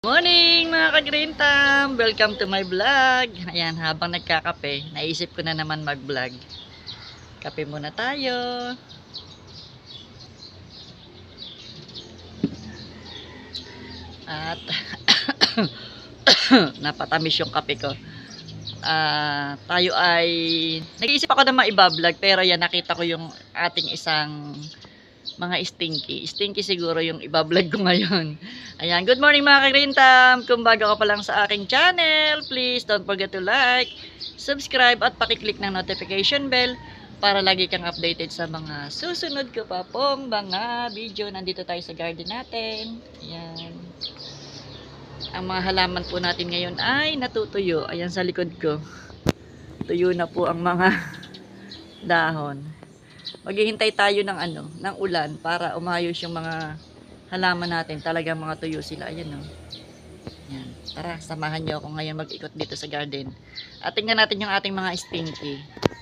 Morning mga ka-Green Thumb! Welcome to my vlog. Ayan, habang nagkakape, naisip ko na naman mag-vlog. Kape muna tayo. At napatamis yung kape ko. Tayo ay nag-iisip ako na maiba-vlog, pero yan, nakita ko yung ating isang mga stinky siguro yung iba-vlog ko ngayon. Ayan, good morning mga ka-Green Thumb. Kung bago ka pa lang sa aking channel, please don't forget to like, subscribe at pakiclick ng notification bell para lagi kang updated sa mga susunod ko pa pong mga video. Nandito tayo sa garden natin. Ayan. Ang mga halaman po natin ngayon ay natutuyo. Ayan sa likod ko. Tuyo na po ang mga dahon. Maghihintay tayo ng ng ulan para umayos yung mga halaman natin. Talagang mga tuyo sila. Ayan o. Ayan. Tara, samahan niyo ako ngayon mag-ikot dito sa garden. At tingnan natin yung ating mga stinky.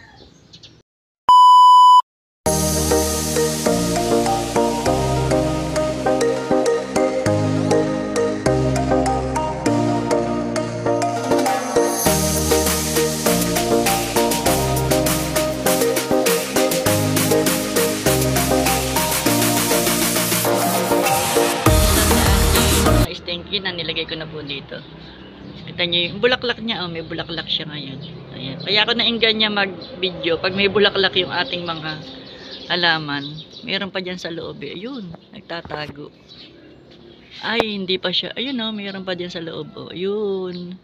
Na nilagay ko na po dito. Kita nyo yung bulaklak niya, may bulaklak siya ngayon. Ayan. Kaya ako nainggan niya mag-video pag may bulaklak yung ating mga halaman. Meron pa dyan sa loob eh. Ayun, nagtatago. Ay, hindi pa siya. Ayun o, meron pa dyan sa loob. O, ayun.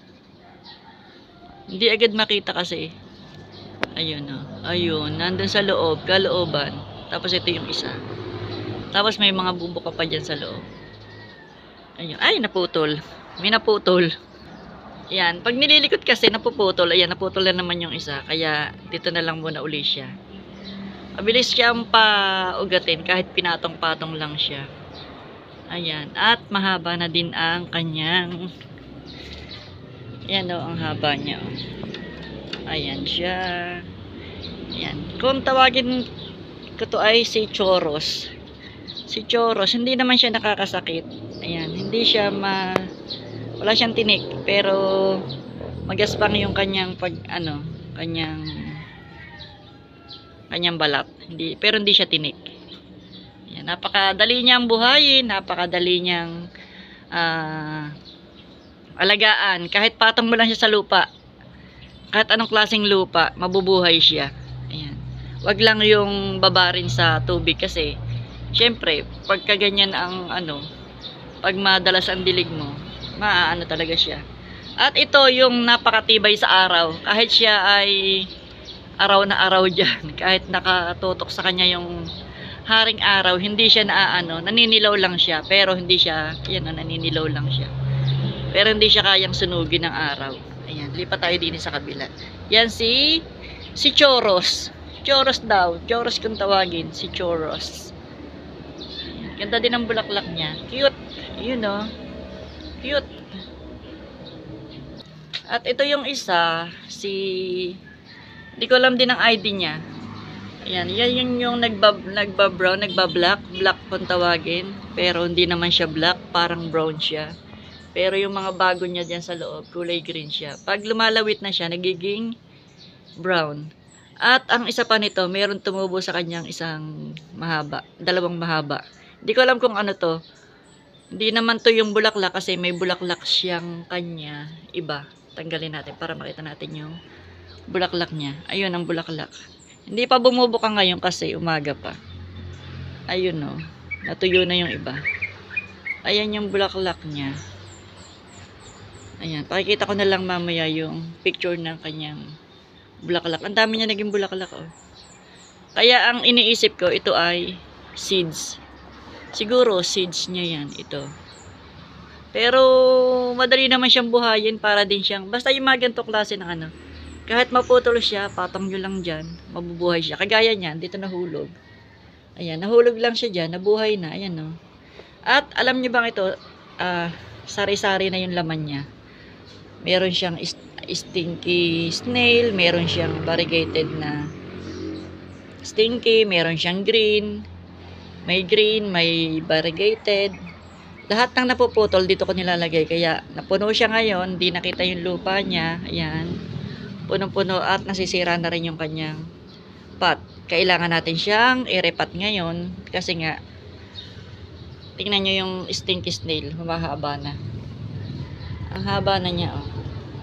Hindi agad makita kasi. Ayun o. Ayun, nandun sa loob, kalooban. Tapos ito yung isa. Tapos may mga bubuka pa dyan sa loob. Ayun. Ay, naputol. May naputol. Ayan. Pag nililikot kasi, napuputol. Ayan, naputol na naman yung isa. Kaya, dito na lang muna uli siya. Mabilis siyang paugatin kahit pinatong-patong lang siya. Ayan. At mahaba na din ang kanyang ayan o, ang haba niya. Ayan siya. Ayan. Kung tawagin ko to ay si Choros. Si Choros, hindi naman siya nakakasakit. Ayan, hindi siya wala siyang tinik, pero magaspang yung kanyang kanyang balat. Pero hindi siya tinik. Ayan, napakadali niyang buhayin, napakadali niyang alagaan. Kahit patong mo lang siya sa lupa, kahit anong klaseng lupa, mabubuhay siya. Ayan. Wag lang yung babarin sa tubig kasi syempre, pagka ganyan ang pag madalas ang dilig mo, maaano talaga siya. At ito yung napakatibay sa araw. Kahit siya ay araw na araw dyan, kahit nakatutok sa kanya yung haring araw, hindi siya naninilaw lang siya. Pero hindi siya, yan naninilaw lang siya. Pero hindi siya kayang sunugin ng araw. Ayan, lipat tayo din sa kabila. Yan si Choros. Choros daw. Choros kung tawagin, si Choros. Ganda din ang bulaklak niya. Cute. Yun o. Cute. At ito yung isa, hindi ko alam din ang ID niya. Ayan. Yan yung nagba-brown, nagba-black. Black kung tawagin. Pero hindi naman siya black. Parang brown siya. Pero yung mga bago niya dyan sa loob, kulay green siya. Pag lumalawit na siya, nagiging brown. At ang isa pa nito, meron tumubo sa kanyang isang mahaba. Dalawang mahaba. Hindi ko alam kung ano to. Hindi naman to yung bulaklak kasi may bulaklak siyang kanya. Iba. Tanggalin natin para makita natin yung bulaklak niya. Ayun ang bulaklak. Hindi pa bumubuka ngayon kasi umaga pa. Ayun o. Natuyo na yung iba. Ayan yung bulaklak niya. Ayan. Pakikita ko na lang mamaya yung picture ng kanyang bulaklak. Ang dami niya naging bulaklak o. Kaya ang iniisip ko, ito ay seeds. Siguro, seeds niya yan, ito. Pero, madali naman siyang buhayin para din siyang, basta yung mga ganito klase ng kahit maputol siya, patong nyo lang dyan, mabubuhay siya. Kagaya niyan, dito nahulog. Ayan, nahulog lang siya dyan, nabuhay na, ayan o. At, alam niyo bang ito, sari-sari na yung laman niya. Meron siyang stinky snail, meron siyang variegated na stinky, meron siyang green, may variegated, Lahat ng napuputol dito ko nilalagay. Kaya napuno siya ngayon. Hindi nakita yung lupa niya. Ayan. Punong-puno at nasisira na rin yung kanyang pot. Kailangan natin siyang i-repat ngayon. Kasi nga, tingnan nyo yung stinky snail. Humahaba na. Ang haba na niya, oh.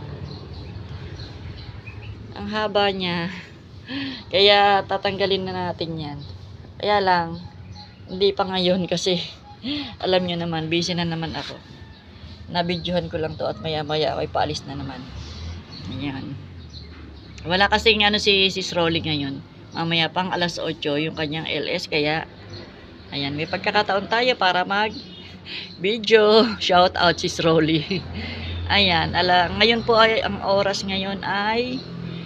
Ang haba niya. Kaya tatanggalin na natin yan. Kaya lang, hindi pa ngayon kasi alam nyo naman, busy na naman ako. Nabidyohan ko lang to at maya maya ako ipaalis na naman. Ayan. Wala kasing ano si Rolly ngayon. Mamaya pang alas 8 yung kanyang LS. Kaya, ayan, may pagkakataon tayo para mag video. Shout out si Rolly. Ayan, ngayon po ay, ang oras ngayon ay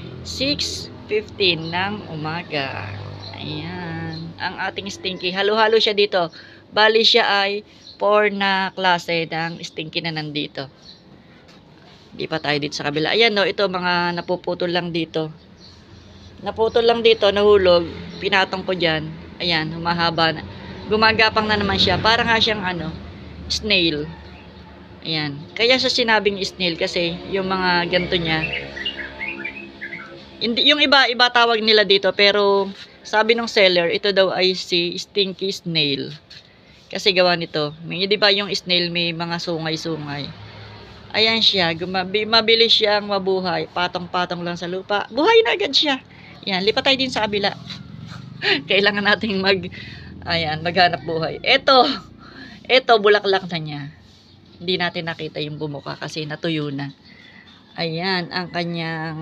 6:15 ng umaga. Ayan. Ang ating stinky. Halo-halo siya dito. Bali siya ay 4 na klase ng stinky na nandito. Di pa tayo dito sa kabila. Ayan, no. Ito mga napuputol lang dito. Naputol lang dito. Nahulog. Pinatong ko dyan. Ayan. Humahaba na. Gumagapang na naman siya. Parang nga siyang ano, snail. Ayan. Kaya sa sinabing snail kasi yung mga ganito niya. Hindi, yung iba tawag nila dito, pero sabi ng seller, ito daw ay si stinky snail. Kasi gawa nito, may, di ba yung snail may mga sungay-sungay. Ayan siya, mabilis siyang mabuhay, patong-patong lang sa lupa. Buhay na agad siya. Yan, lipat tayo din sa kabila. Kailangan nating maghanap buhay. Ito, bulaklak na niya. Hindi natin nakita yung bumuka kasi natuyo na. Ayan, ang kanyang...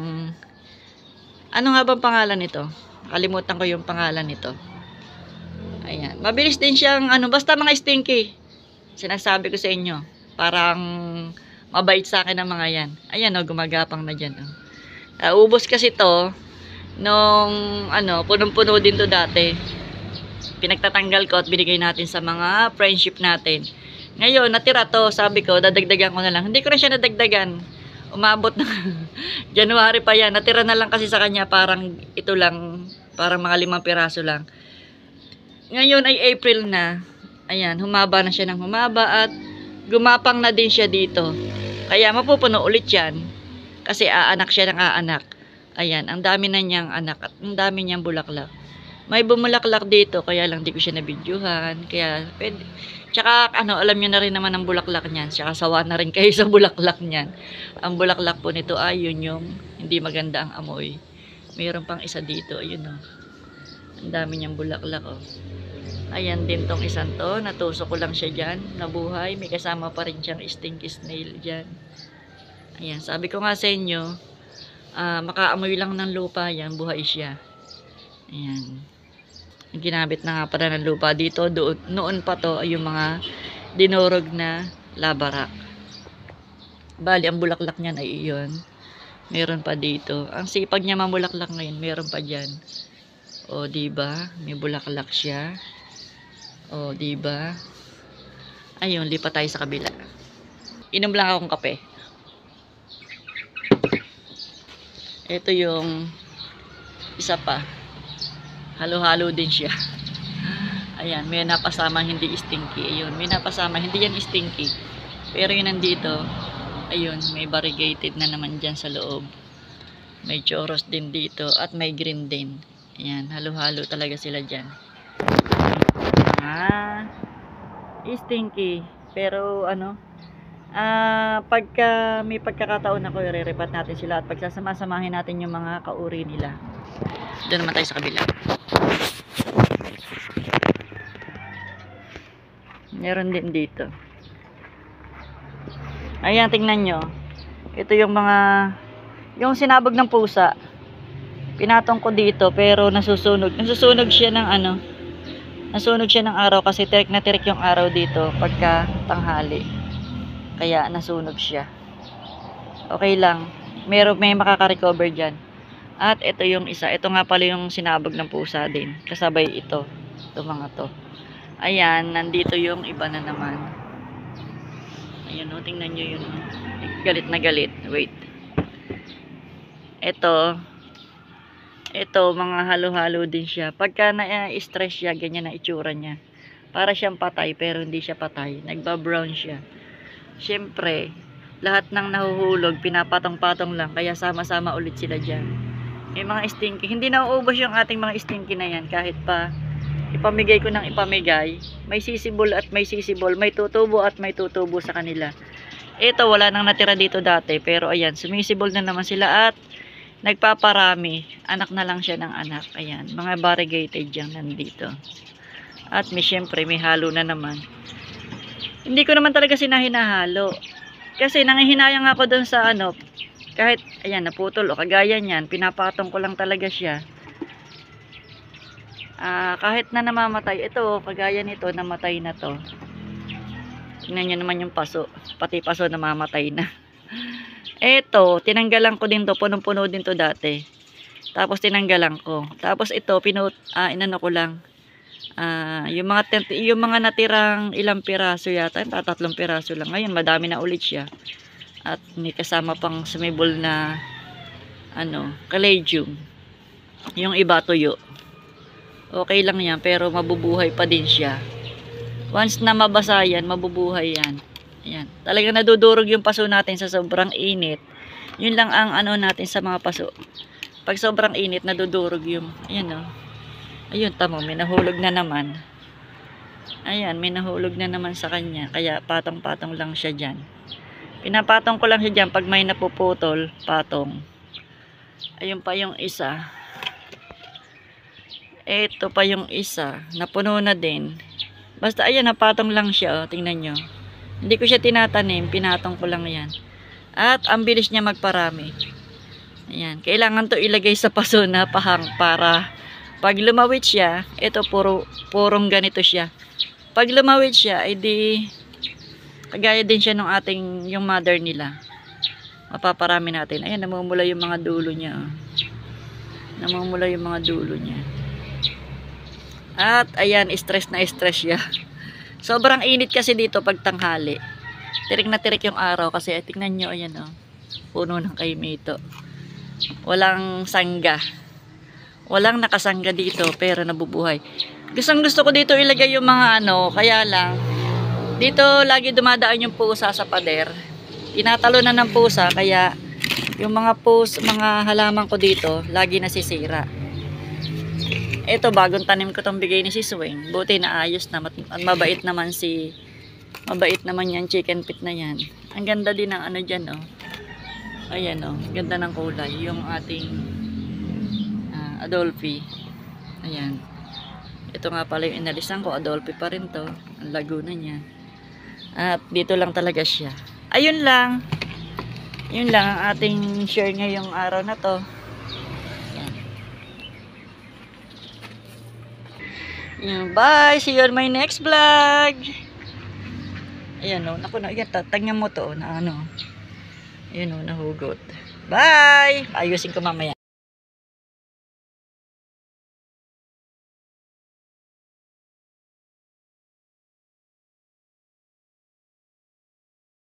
Ano nga bang pangalan nito? Kalimutan ko yung pangalan nito. Ayan. Mabilis din siyang, basta mga stinky. Sinasabi ko sa inyo. Parang mabait sa akin ang mga yan. Ayan, gumagapang na dyan. Ubos kasi to nung, punong-puno din to dati. Pinagtatanggal ko at binigay natin sa mga friendship natin. Ngayon, natira to. Sabi ko, dadagdagan ko na lang. Hindi ko na siya nadagdagan. Umabot na January pa yan. Natira na lang kasi sa kanya parang ito lang. Parang mga 5 piraso lang. Ngayon ay April na. Ayan, humaba na siya ng humaba at gumapang na din siya dito. Kaya mapupuno ulit yan. Kasi aanak siya ng aanak. Ayan, ang dami na niyang anak at ang dami niyang bulaklak. May bumulaklak dito kaya lang di ko siya nabidyuhan. Kaya pwede. Tsaka alam niyo na rin naman ang bulaklak niyan. Tsaka sawa na rin kayo sa bulaklak niyan. Ang bulaklak po nito ay yun yung hindi maganda ang amoy. Mayroon pang isa dito, ayun oh. Ang dami niyang bulaklak oh. Ayan din tong isang to, natusok ko lang siya diyan, nabuhay. May kasama pa rin siyang stinky snail diyan. Ayan, sabi ko nga sa inyo, makaamoy lang ng lupa yan, buhay siya. Ayan. Ginamit na nga pala ng lupa dito. Noon pa to ay yung mga dinurog na labarak. Bali, ang bulaklak niyan ay iyon. Meron pa dito. Ang sipag niya mamulaklak ngayon, meron pa dyan. O, diba? May bulaklak siya. O, diba? Ayun, lipat tayo sa kabila. Inom lang akong kape. Ito yung isa pa. Halo-halo din siya. Ayan, may napasama hindi stinky. Ayun, may napasama, hindi yan stinky. Pero yun nandito, ayun, may variegated na naman dyan sa loob. May choros din dito at may green din. Ayan, halo-halo talaga sila dyan. Stinky. Pero pagka may pagkakataon ako, i-repat natin sila at pagsasama-samahin natin yung mga kauri nila. Doon naman tayo sa kabila. Meron din dito. Ayan, tingnan nyo. Ito yung yung sinabog ng pusa. Pinatong ko dito pero nasusunog. Nasusunog siya ng nasunog siya ng araw kasi tirik na tirik yung araw dito pagka tanghali. Kaya nasunog siya. Okay lang. May makaka-recover dyan. At ito yung isa. Ito nga pala yung sinabog ng pusa din. Kasabay ito. Ito mga to. Ayan. Nandito yung iba na naman. Ayan o. Tingnan nyo yun. Galit na galit. Wait. Ito. Ito. Mga halo-halo din siya. Pagka na-stress siya, ganyan na itsura niya. Para siyang patay, pero hindi siya patay. Nagba-brown siya. Siyempre, lahat ng nahuhulog, pinapatong-patong lang. Kaya sama-sama ulit sila dyan. Yung mga stinky, hindi nauubos yung ating mga stinky na yan. Kahit pa ipamigay ko ng ipamigay, may sisibol at may sisibol. May tutubo at may tutubo sa kanila. Ito, wala nang natira dito dati. Pero ayan, sumisibol na naman sila at nagpaparami. Anak na lang siya ng anak. Ayan, mga variegated dyan nandito. At siyempre, may halo na naman. Hindi ko naman talaga sinahinahalo. Kasi nangihinayang ako dun sa ano, kahit, ayan, naputol o kagaya niyan, pinapatong ko lang talaga siya. Kahit na namamatay, ito, kagaya nito, namatay na to. Tingnan nyo naman yung paso. Pati paso namamatay na. Ito, tinanggalan ko din to, punong-puno din to dati. Tapos tinanggalan ko. Tapos ito, inano ko lang. Yung mga natirang ilang piraso yata, 3 piraso lang. Ngayon, madami na ulit siya. At may kasama pang sumibol na caladium. Yung iba tuyo. Okay lang yan, pero mabubuhay pa din siya. Once na mabasa yan, mabubuhay yan. Ayan. Talagang nadudurog yung paso natin sa sobrang init. Yun lang ang natin sa mga paso. Pag sobrang init, nadudurog yung, ayan o. Ayun, tamo, may nahulog na naman. Ayan, may nahulog na naman sa kanya. Kaya patong-patong lang siya dyan. Pinapatong ko lang siya dyan pag may napuputol, patong. Ayun pa yung isa. Ito pa yung isa. Napuno na din. Basta ayan, napatong lang siya. Tingnan nyo. Hindi ko siya tinatanim. Pinatong ko lang yan. At ang bilis niya magparami. Ayan. Kailangan to ilagay sa paso na pahang para pag lumawit siya, ito purong ganito siya. Pag lumawit siya, ay di kagaya din siya ng yung mother nila. Mapaparami natin. Ayan, namumula yung mga dulo niya. Oh. Namumula yung mga dulo niya. At ayan, stress na stress siya. Sobrang init kasi dito pag tanghali. Tirik na tirik yung araw kasi tingnan nyo, ayan oh. Puno ng kaimito. Walang sangga. Walang nakasangga dito pero nabubuhay. Gusto ko dito ilagay yung mga kaya lang dito lagi dumadaan yung pusa sa pader. Tinatalo na ng pusa kaya yung mga halaman ko dito lagi nasisira. Ito bagong tanim ko tong bigay ni si Swing. Buti na ayos na, mabait naman yan chicken pit na yan. Ang ganda din ng diyan oh. Ayan oh, ganda ng kulay yung ating Adolphi. Ayan. Ito nga pala yung inalisan ko. Adolphi pa rin to. Ang lago na niya. At dito lang talaga siya. Ayun lang. Yun lang ang ating share ngayong araw na to. Ayan. Bye! See you on my next vlog! Ayan o. Naku na. Ayan. Tatangyan mo to. Na Ayan o. Nahugot. Bye! Ayusin ko mamaya.